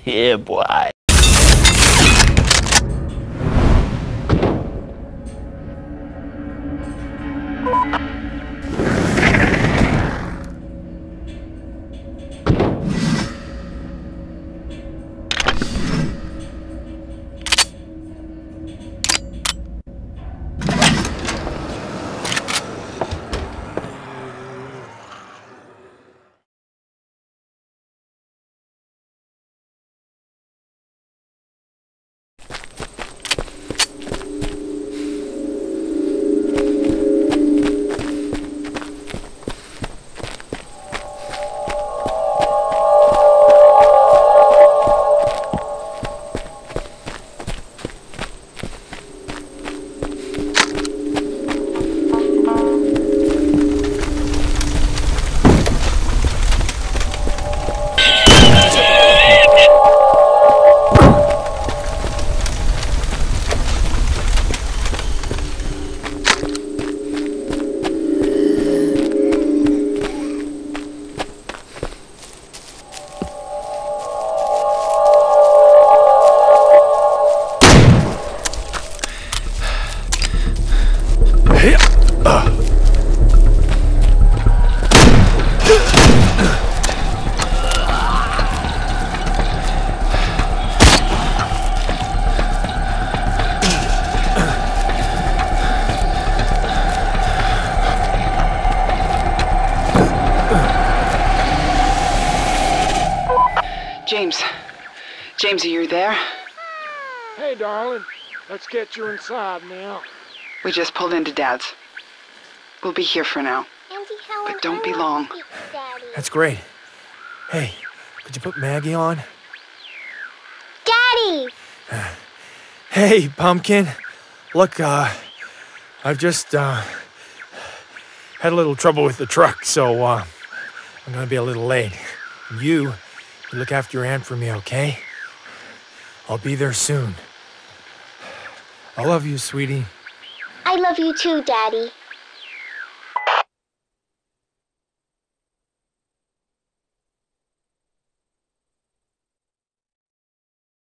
Yeah, boy. James, are you there? Hey, darling. Let's get you inside now. We just pulled into Dad's. We'll be here for now. Auntie Helen, But don't be long. Daddy. That's great. Hey, could you put Maggie on? Daddy! Hey, Pumpkin. Look, I've just, had a little trouble with the truck, so, I'm gonna be a little late. You look after your aunt for me, okay? I'll be there soon. I love you, sweetie. I love you too, Daddy.